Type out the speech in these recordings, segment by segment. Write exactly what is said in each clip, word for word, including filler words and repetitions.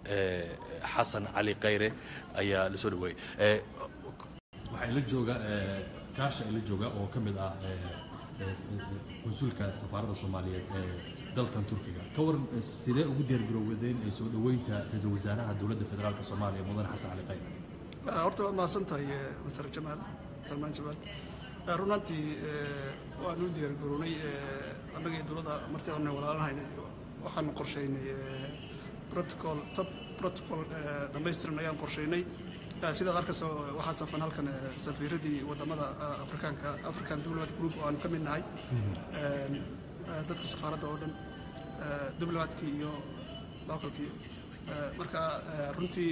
xasan cali khayre ayaa la soo dhaweeyey waxaa ila jooga kaasha ila jooga oo ka mid ah konsulka safaaradda Soomaaliyeed ee dalkan Turkiga ka waran sidee ugu diyaar garowdeen ee soo dhaweynta ra'iisul wasaaraha dowladda federaalka Soomaaliya mudane xasan cali khayre horta waad mahadsantahay Masar Jamaal Salmaan Jamaal runtii waan u diyaar garownay annaga dowladda martii aan walaalanahay waxaan qorsheynay protocol top protocol dhamaystiran ayaan qorsheynay sida arkaysa waxa safan halkan safiiradii wadamada Afrikaanka African Development Group oo aan ka mid nahay dadka safaaradda oo dhan diblomaadkii iyo localkii marka runtii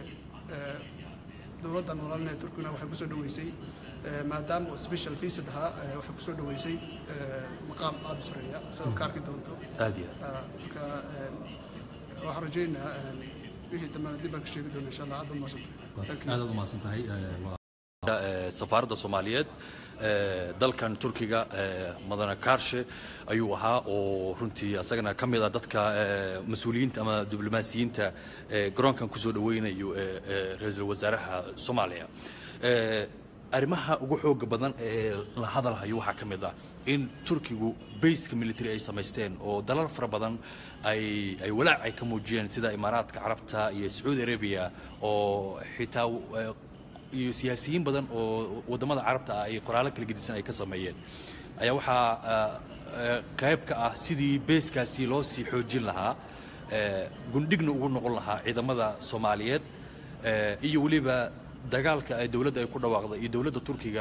dowladdan walaalnahay Turkiga waxay ku soo dhaweysay maadaama oo special visa aha waxay ku soo dhaweysay maqaam aad u sareeya soo afkaarki doonto aad iyo marka waxaan rajaynayaa wixii dhammaan dib ka sheegi doona insha Allah aad u maasantahay aad u maasantahay safaaradda Soomaaliyeed dalkan Turkiga madana kaarshe ayuu ahaa oo runtii asagana kamid ah dadka mas'uuliyiinta ama diblomaasiyiinta garoonkan ku soo dhaweynayo ra'iisul wasaaraha Soomaaliya arrimaha ugu xoog badan ee la hadalhayo waxa kamid ah in Turkigu base military ay sameysteen oo dalal fara badan ay ay walaac ay ka muujiyeen sida Imaaraadka Carabta iyo Saudi Arabia oo xitaa iyo siyaasiyiin badan oo wadamada Carabta ah ay qoraal kala gedisan ay ka sameeyeen ayaa waxa qayb ka ah sidii base-kaasi loo sii xoojin lahaa gundhigna ugu noqon lahaa ciidamada Soomaaliyeed iyo waliba dagaalka ay dawladda ay ku dhawaaqday iyo dawladda Turkiga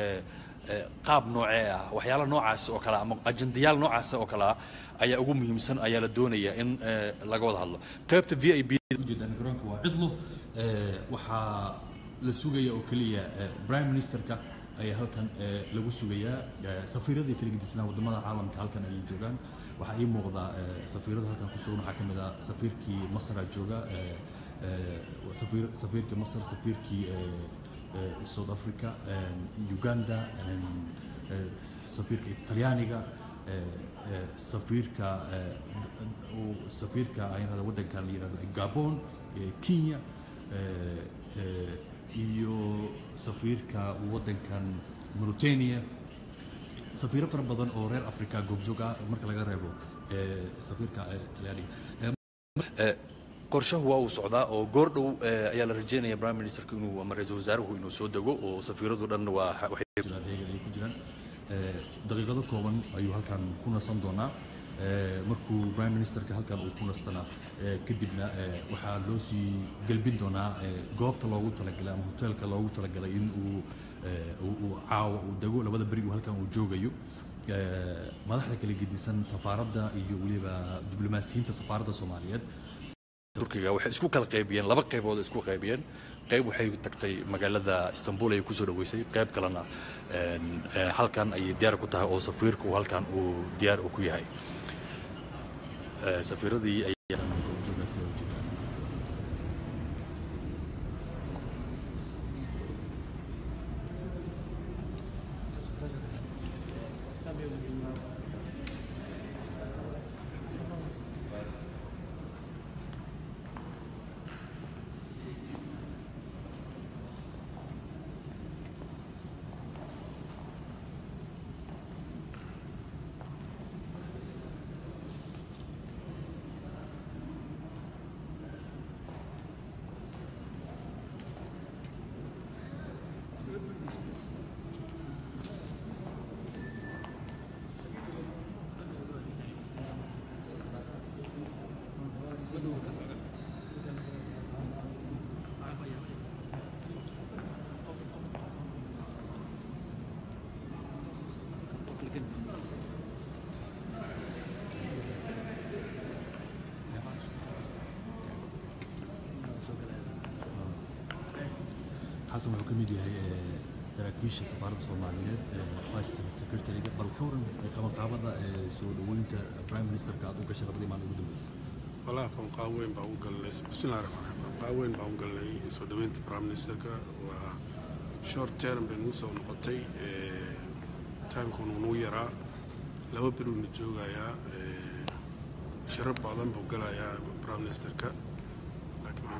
qaab noocee ah waxyaalo noocaas oo kala ama ajendayaal noocaas oo kala ayaa ugu muhiimsan ayaa la doonayaa in laga wada hadlo qaybta V I P ujeedaan garoonka waa cidlo waxa la sugaya oo kaliya prime ministerka ayaa halkan lagu sugayaa safiiradii kala gedisan wadamada caalamka halkan ay joogaan waxa ay muuqda safiirada halkan ku sugan waxa kamid ah safiirkii Masar jooga سفير سفير مصر سفير كي سود أفريقيا يوغندا سفير كي إيطاليانيا سفير كا وسفير كا أين هذا ودن كان ليرا غابون كينيا iyo safiirka wadankan Mauritania safiiro fara badan oo reer Afrika goobjoog ah marka laga reebo safiirka Talyaaniga qorshahu waa uu socdaa oo goordhow ayaa la rajeynayaa prime ministerku inuu ama ra'iisul wasaaruhu inuu soo dago oo safiiradu dhan waa waxay jiraan ay ku jiraan daqiiqado kooban ayuu halkan ku nasan doonaa markuu prime ministerka halkan uu ku nastana kadibna waxaa loo sii galbin doonaa goobta loogu talagalay ama hotelka loogu talagalay in uu uu caawa uu dago labada bari uu halkan uu joogayo madaxda kala gedisan safaaradda iyo waliba diblomaasiyiinta safaaradda Soomaaliyeed Turkiga waxay isku kala qaybiyeen laba qaybood isku qaybiyeen qayb waxay tagtay magaalada Istanbul ay ku soo dhaweysay qayb kalena halkan ay diyaar ku tahay oo safiirku halkan uu diyaar u ku yahay safiiradii ay حسب الحكومية هي استراكيش سفارة الصومالية فايس سكرتيري بالكورن كمان قابضة سود وانت برايم مينستر كادو كشغل بدي ما نقول بس والله كم قاوين بقول بسم الله الرحمن الرحيم قاوين بقول لي سود وانت برايم مينستر كا و شورت تيرم بنوسا ونقطي تايم كون ونويرا لو بيرو نجوغا يا شرب بعضهم بقول يا برايم مينستر كا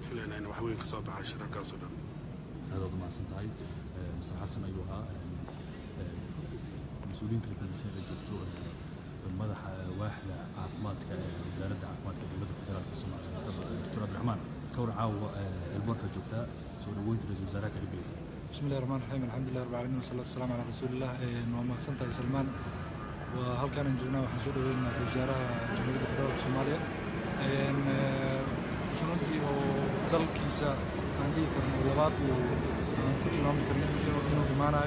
filaynaa in wax weyn ka soo baxaan shirarkaas oo dhan. aad ugu mahadsan tahay mister xasan ayuu ahaa mas-uuliyiin kala gedisan ee joogto madaxa waaxda caafimaadka ee wasaaradda caafimaadka dowladda federaalka Soomaaliya mister doctor Abdiraxmaan kawr caawa elboorka joogtaa soo dhaweynta ra'iisul wasaaraha ka dhigaysa. بسم الله الرحمن الرحيم الحمد لله رب العالمين والصلاة والسلام على رسول الله وما سنتي سلمان وهل كان جونا وحنشود بين وزراء جمهورية فدرالية الصومالية إن شنودي أو دل كيسا عندي كرنا لبعض وكنت نعمل كرنا إنه إنه إيمانا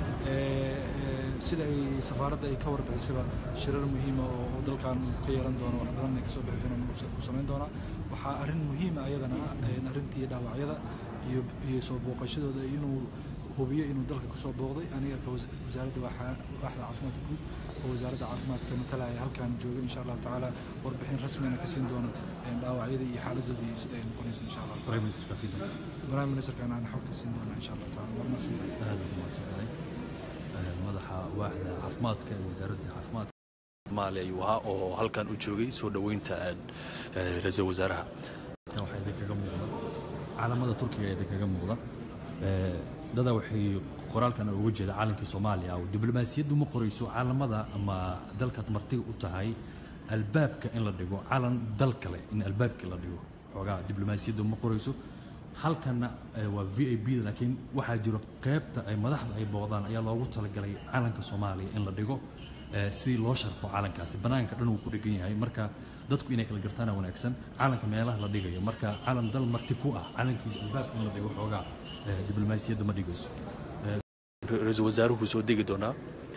سيدا سفارة أي كور بحسبة شرر مهمة ودل كان كيران دونا وحضرنا كسب دونا وسمين دونا وحارن مهمة أيضا نرنتي دعوة أيضا يصوب وقشده ده إنه هو بيه إنه دلك كسب بوضي أنا كوزارة واحد واحد عفمات الجود ووزارة عفمات كمثلا هل كان جوجا إن شاء الله تعالى وربحين رسميا كسين دونا دعوة أيضا يحالة دي سيدين كونيس إن شاء الله تعالى. برايم مينستر كسين. برايم مينستر كان أنا حوت كسين دونا إن شاء الله تعالى ورنا سيدين. أهلا وسهلا. مدحة واحد عفمات كوزارة عفمات. مالي أيوها أو هل كان أجوجي سود وين تاع رئيس وزراء. كان واحد كجمهور. caalamada Turkiga ee kaga muuqda ee dada waxay qoraalkan ugu jeeda caalamka Soomaaliya oo diblomaasiyaddu ma qorayso caalamada ama dalka martiga u tahay albaabka in la dhigo caalam dal kale in albaabka la dhigo xogaa diblomaasiyaddu ma qorayso halkana waa V I P laakiin waxa jiro qaybta ay madaxda ay boqdaan ayaa loogu talagalay caalamka Soomaaliya in la dhigo si loo sharfo caalamkaasi banaanka dhan uu ku dhigan yahay marka dadku inay kala gartaan wanaagsan caalamka meelaha la dhigayo marka caalam dal marti ku ah caalamkiisa albaabka in la dhigo xoogaa diblomaasiyadda ma dhigayso ra'iisul wasaaruhu soo degi doonaa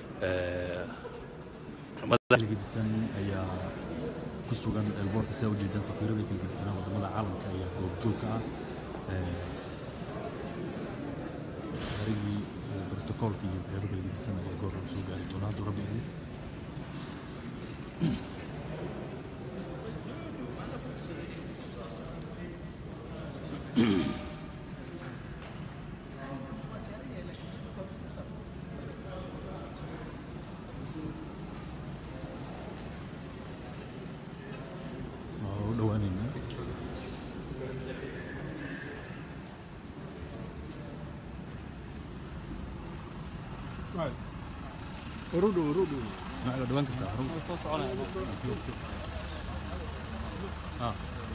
madaxda gedisan ayaa ku sugan elboorka sida ujeedaan safiirada kala gedisan wadamada caalamka ayaa goobjoogka ah harigii brotokoolka iyo waxyaabo kala gedisan ayaa goor soo gaari doonaa hadduu rabbi idin اسماعيل ورودو ورودو اسماعيل دوان كنت ورودو صوص على اه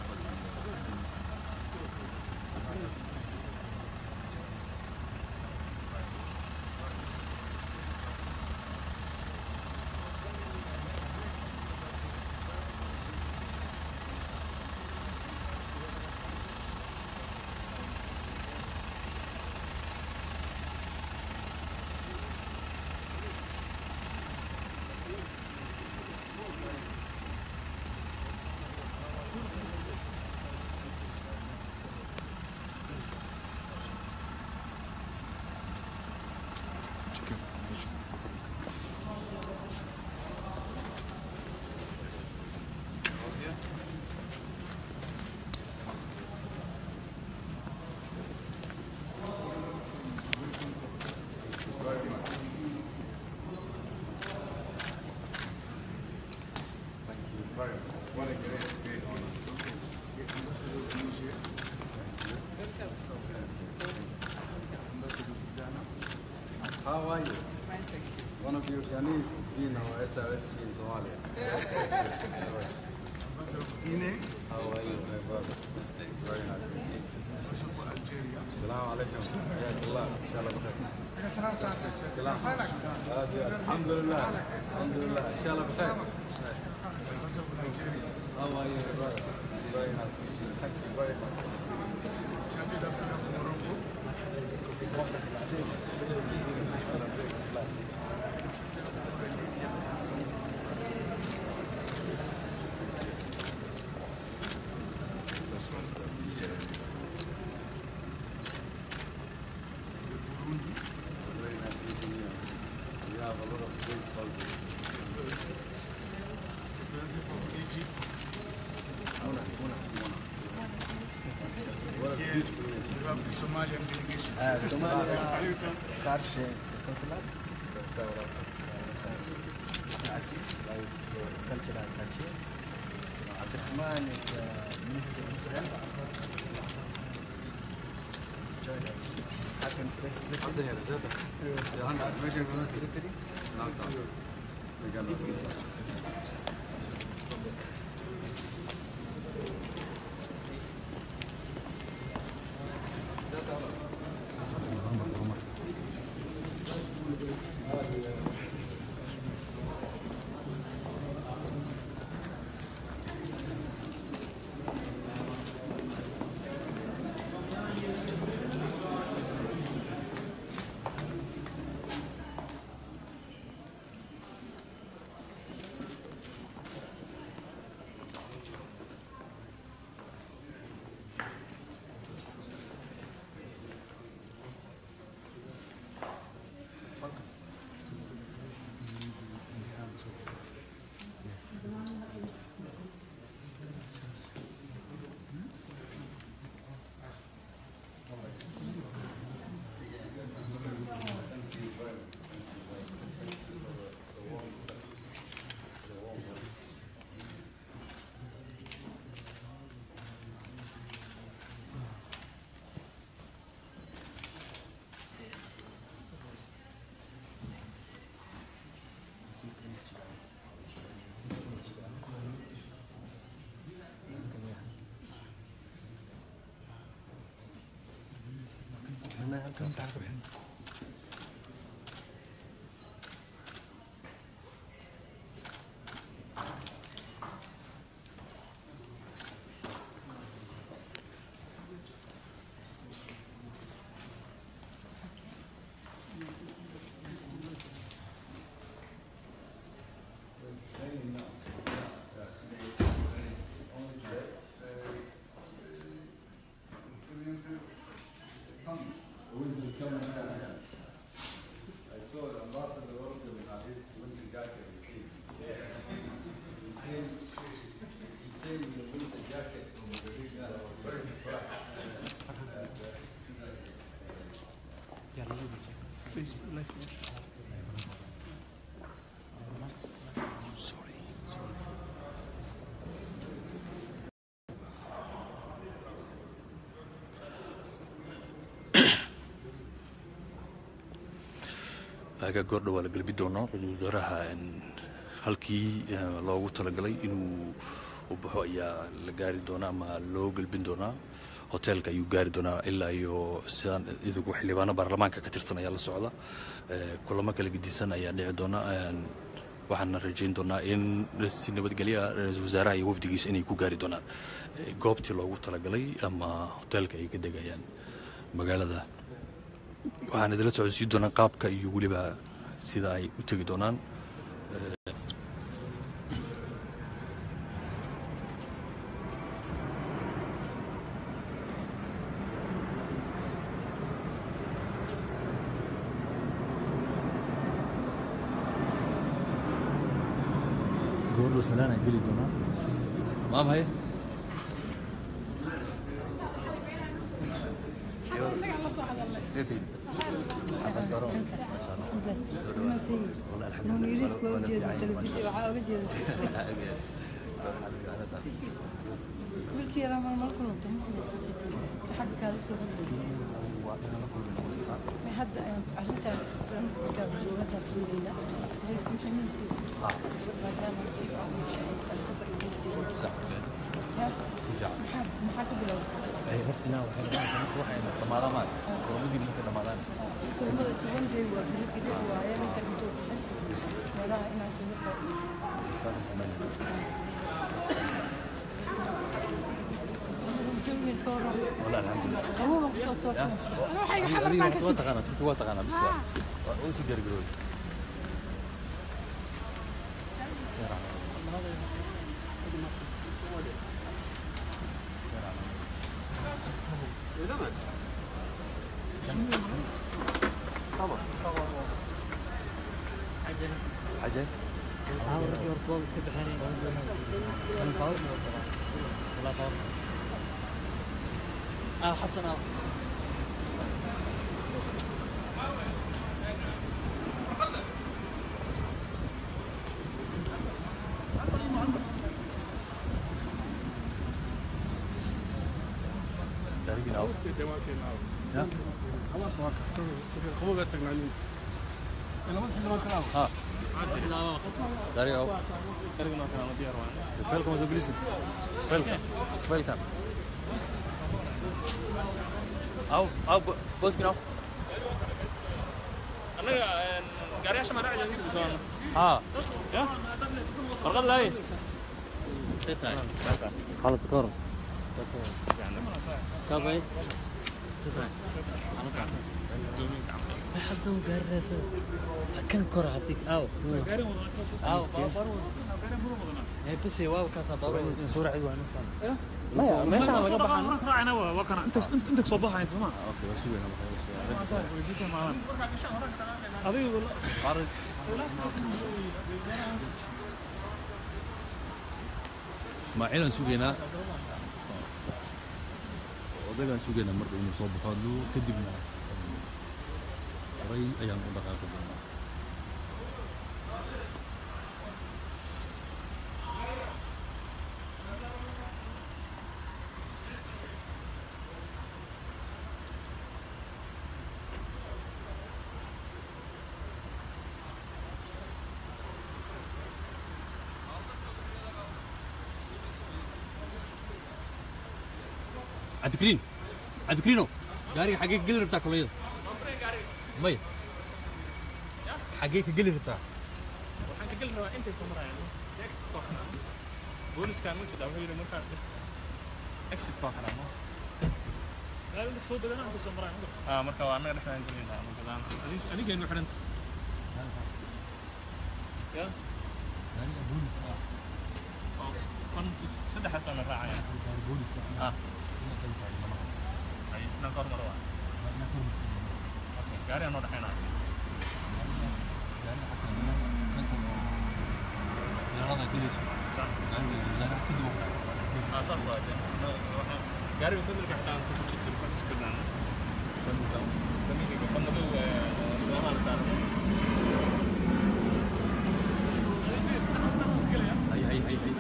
How are you? Fine, thank you. One of your Chinese is in our S R S G in Somalia. How are you, my brother? Very nice to meet you. Assalamu alaikum. Jazakallah. Inshallah bkhair. Salam. Alhamdulillah. Alhamdulillah. Inshallah bkhair. How are you, my brother? Very nice to meet you. Thank you very much. Somalian delegation. Uh, Somalia, Karshe, Consular. Assis is cultural culture. Abdurrahman is Minister of Health. Please, life. aga goordhow waa la galbi doonaa ra-iisul wasaaraha halkii loogu talagalay inuu u baxo ayaa la gaari doonaa ama loo galbin doonaa hoteelka ayuu gaari doonaa ilaa iyo sidaan idigu xildhibaano baarlamaanka ka tirsan ayaa la socda kulamo kala gedisan ayaa dhici doona waxaana rajayn doonaa in si nabadgelya ra-iisul wasaaraha iyo wafdigiisa inay ku gaari doonaan goobtii loogu talagalay ama hoteelka ay ka degayaan magaalada waxaan idila socodsiin doonaa qaabka iyo weliba sida ay u tegi doonaan goordo salaan ay geli doonaa maam haye سيتي حبت كرو ما شاء الله والله الحمد لله نوريس كوجد التلفزيون وحاجه جد ولكي انا ما نقول انت مسمى حد كان يسوي وانا نقول من صار ما حد عشان تعرف رمز كان جوده في الليله ليش محمد يسوي اه بعد ما يسوي اول شيء كان سفر كتير صح يا سفر محب محب بلو ay hortina waxay leedahay waxayna tamaadaan koomidii ninka tamaadaan koomada sugan day waa bilkida waa ayaan ka intuu wada inaan ka faa'iideysto saas sameeyay والله الحمد لله هو مبسوط انا waxay xabar ma ka sii taqana turku waa taqana bis waa oo si gargaroy طبعا طبعا عجل عجل ها ورجع وركوب اسكت حالي انا فاوت ولا فاوت اه حسن اه gaarigii naaw ya qabowga tagnaanin ha gaariga aw feelka ma soo gelisid feelka feelkan aw aw booski naaw anaga gaariyaasha ma raaci jirtay bisoo ha ya farqad laay ستة خالد كورم كابي ستة ما حد مقرس كان كورة هتيك أو أو هي بس واو كاسة بارو صورة عدوى نصان لا يا ماشي على جنب حنا راعينا وكان انت انت صباحا انت ما اوكي وسوي انا هذه والله خارج اسماعيل aan sugeynaa odagaan sugeynaa marka inuu soo baxo haduu kadibna horay ayaan u dhaqaaqi doonaa عبد الكريم عبد الكريم جاري حقيقي قلر بتاع كليه مي حقيقي قلر بتاع waxaan ka gal rabaa intay soo marayaan exit park booliska aan u jeedaa wuxuu yiri markaan exit park ana gaari inta soo dagana inta soo marayaan ah marka waa anaga dhaxaan gelinaa marka daan adiga inuu xirant ya يعني بوليس oo kan saddex sana raacaya بوليس ah ay na kor marwa okay gaari aan u dhaxayna اساس واحد قاري فملك حتى كنت تشكل كنت كنا فملك فملك كنا دو سلام على سلام هاي هاي هاي هاي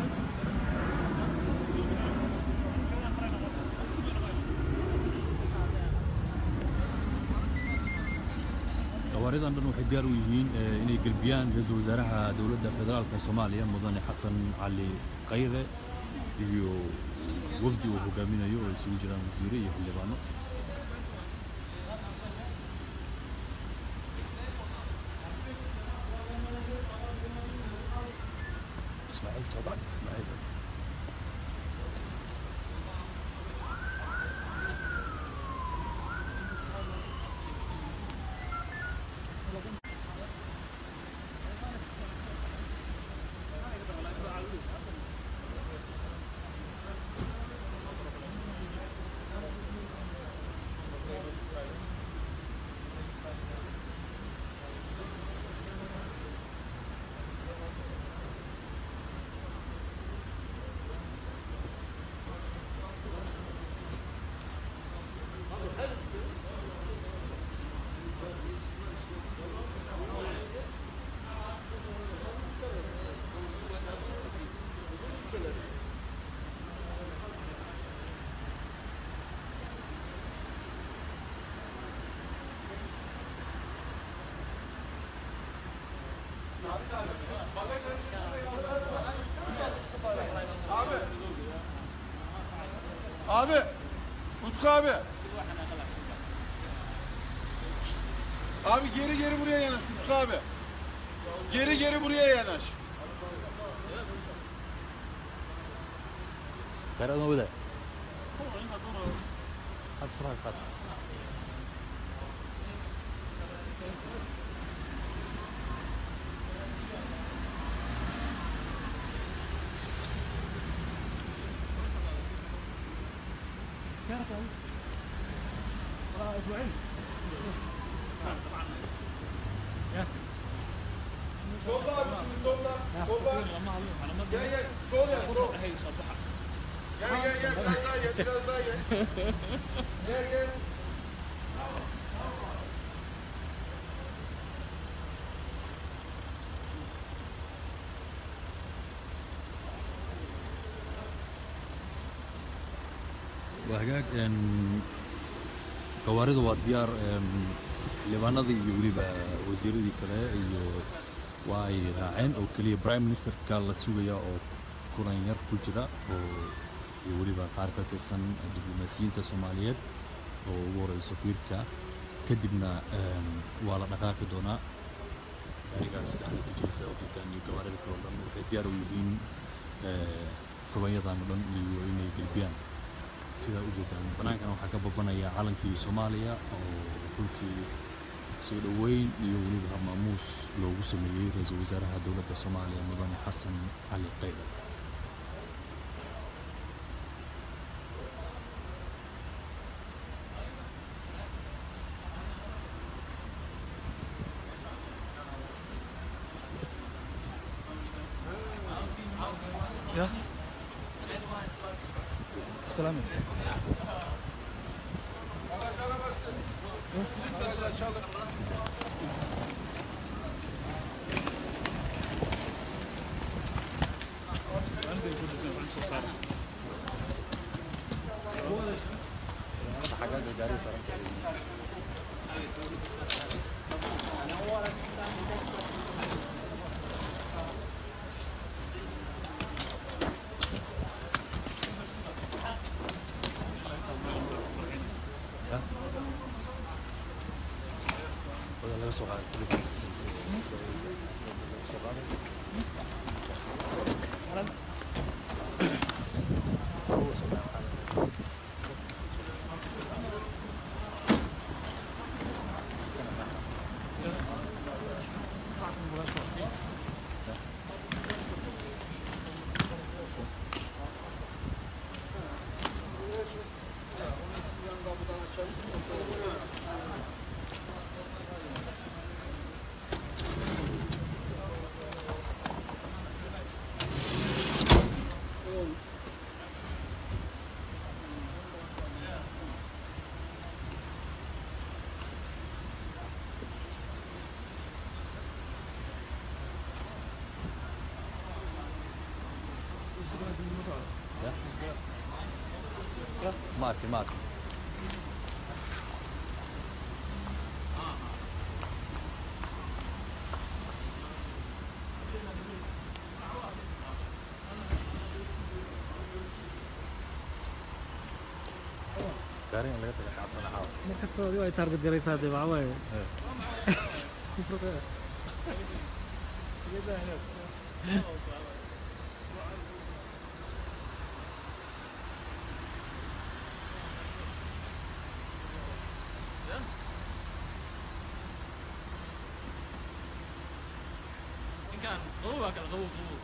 gawaaridan dhan waxay gaar u yihiin inay galbiyaan ra'iisul wasaaraha dawladda federaalka Soomaaliya mudane Xasan Cali Khayre iyo wafdi uu hogaaminayo oo isugu jiraan wasiiro iyo xildhibaano Ismaaciil طبعا Ismaaciil Abi. Abi. Utku abi. Abi geri geri buraya yanaş Utku abi. Geri geri buraya yanaş. Karar mı bu da? Hadi sıra kat. Topla abi şimdi topla. Topla. Gel gel. Sol yap sol. Gel gel gel. Biraz daha gel. Biraz daha gel. Gel gel. وهجاك إن قوارض وديار لبنان ذي يقولي بوزير ذي كله إيو واي راعين أو كلي برايم مينستر كلا سوريا أو كورانير كوجرا أو يقولي بقاربة السن دبلوماسيين الصوماليات أو ورا سفير كا كدبنا ولا دقائق دونا رجال سلاح الجيش أو جدًا يقارب كلهم ديار ويبين كورانير ضامن يوين يقلبيان sida u jeedaan banaankan waxaa ka babanaya calankii Soomaaliya oo runtii soo dhaweyn iyo weliba maamuus loogu sameeyay ra'iisul wasaaraha dowladda Soomaaliya Mudane Xasan Cali Khayre يا سلامة ماركي ماركي كارين اللي يطلع حاطنا حاول مركز سعودي واي تارجت جريس هذا بعوي كان غوك الغوك غوك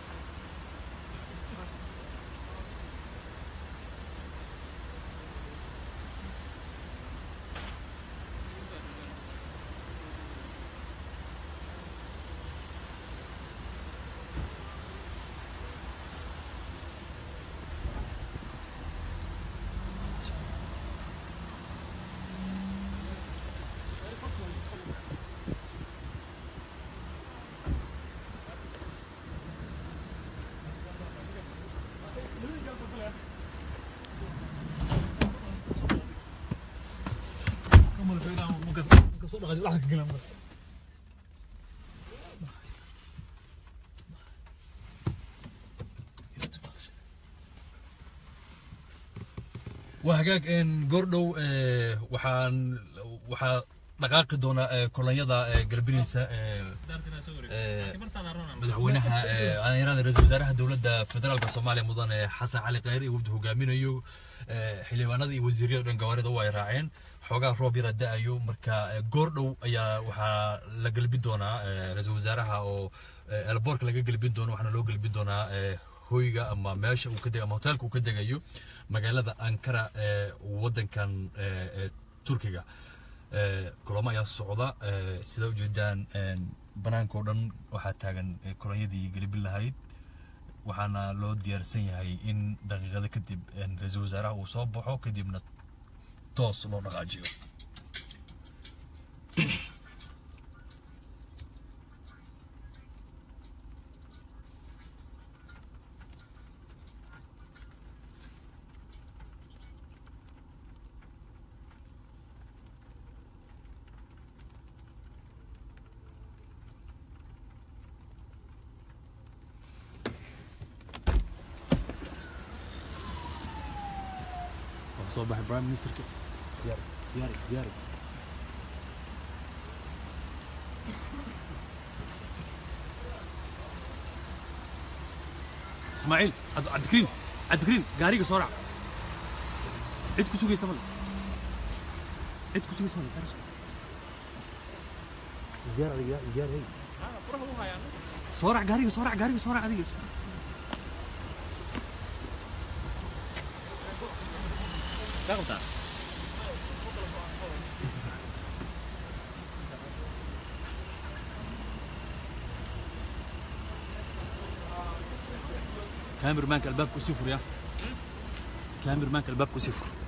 وهجاك إن جوردو وحان وح دقائق دونا كولانيدا قلبينيسا مدحوينها أنا يرى رئيس وزراء الدولة فدرالك الصومالية مدن حسن علي خيري وبده جامينيو حليوانادي وزيرية رنجوارد هو يراعين حوجا روبي ردايو مركا جوردو يا وح لقلبي دونا رئيس وزراء أو البورك لقلبي دونا وحنا لو قلبي دونا هويجا أما ماشى وكده أما هوتيلك وكده جايو مجالة أنكرة ودن كان تركيا كلما يا الصعودة سيدو جدا بنان كودن وحتى كوريدي قريب لهاي وحنا لو ديارسين هاي إن دقيقة كدب إن رئيس الوزراء وصبحوا كدبنا توصل لو نراجعه صباح برايم مينستر كده سدياري سدياري سدياري اسماعيل عبد عبد الكريم عبد الكريم قاريق سرعه عندكم سوق يسمى عندكم سوق يسمى سدياري سدياري هي اه فرح هو يعني سرعه قاريق سرعه قاريق سرعه هذه شغلتها كاميرا مانك الباب صفر يا كاميرا مانك الباب صفر